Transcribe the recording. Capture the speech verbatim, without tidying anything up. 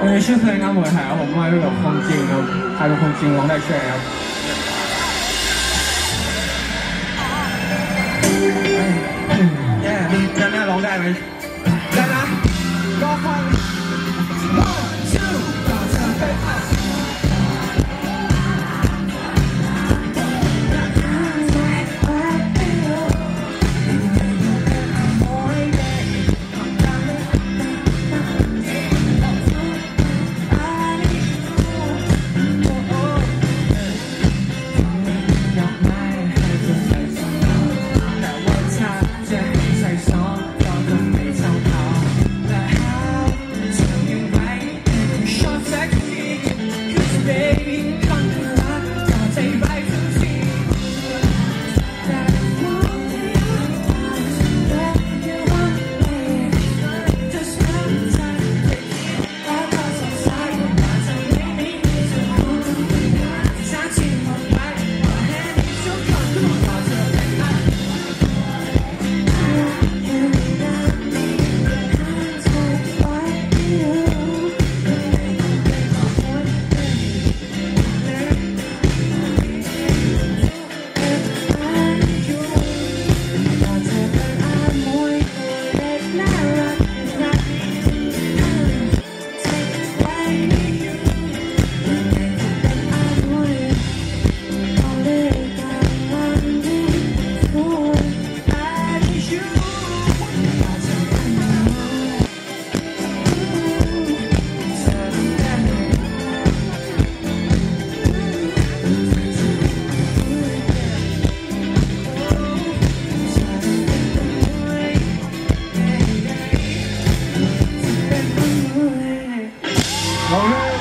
วันนี้ชื่อเพลงอาหมวยหายผมมาด้วยกับความจริงครับใครเป็นคนจริงร้องได้ช่วยครับแย่จะน่าร้องได้ไหมได้นะก็ฟังโอเค